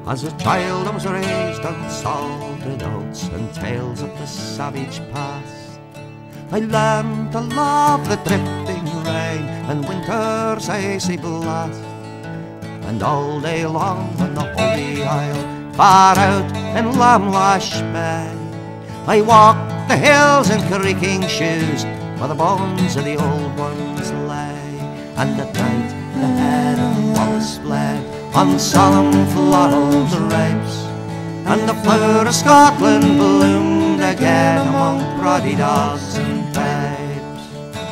As a child I was raised on salted oats and tales of the savage past. I learned to love the drifting rain and winter's icy blast. And all day long on the holy isle, far out in Lamlash Bay, I walked the hills in creaking shoes where the bones of the old ones lay. And at night the head of Wallace bled on solemn floral drapes, and the flower of Scotland bloomed again among Proddy dogs and Papes.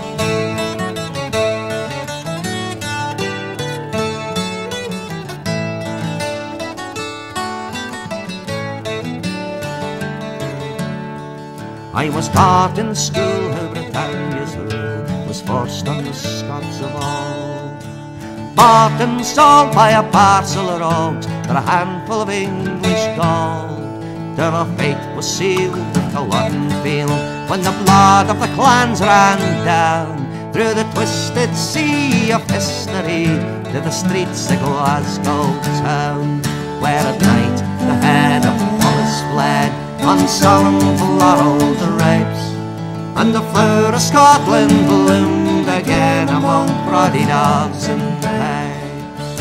I was taught in school how Britannia's rule was forced on the Scots of all, bought and sold by a parcel of rogues for a handful of English gold, till our fate was sealed at Culloden Field when the blood of the clans ran down through the twisted sea of history to the streets of Glasgow town, where at night the head of Wallace bled on solemn floral drapes, and the flower of Scotland bloomed again among Proddy dogs and Papes.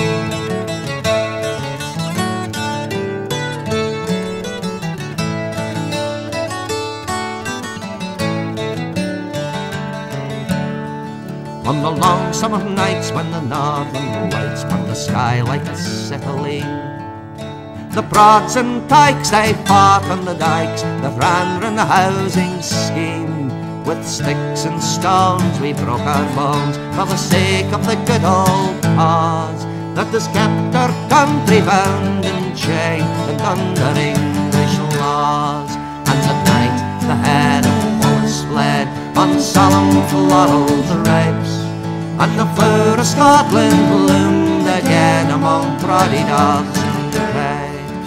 On the long summer nights when the northern lights burn the sky like acetylene, the prods and tykes they fought on the dykes that ran round the housing scheme. With sticks and stones we broke our bones for the sake of the good old cause that has kept our country bound and chained and under English laws. And at night the head of Wallace bled on solemn floral drapes, and the flower of Scotland bloomed again among Proddy dogs and Papes.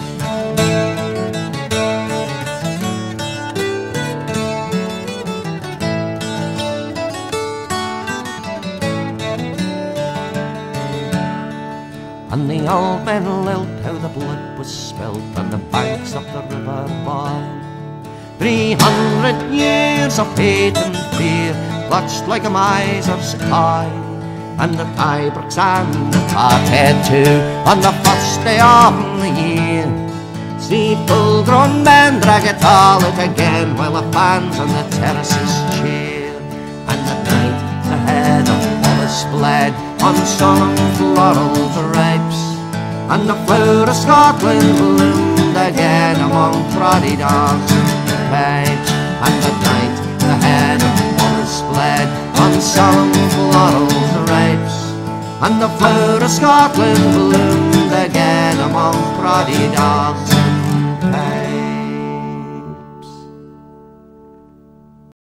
And the old men lilt how the blood was spilt on the banks of the river Boyne. 300 years of hate and fear clutched like a miser's coin, and the Tybrooks and the Tarthead too on the first day of the year. See full-grown men drag it all out again while the fans on the terraces cheer. And at night the head of Wallace bled on solemn floral drapes, and the flower of Scotland bloomed again among Proddy dogs and Papes. And at night the head of Wallace bled on solemn floral drapes, and the flower of Scotland bloomed again among Proddy dogs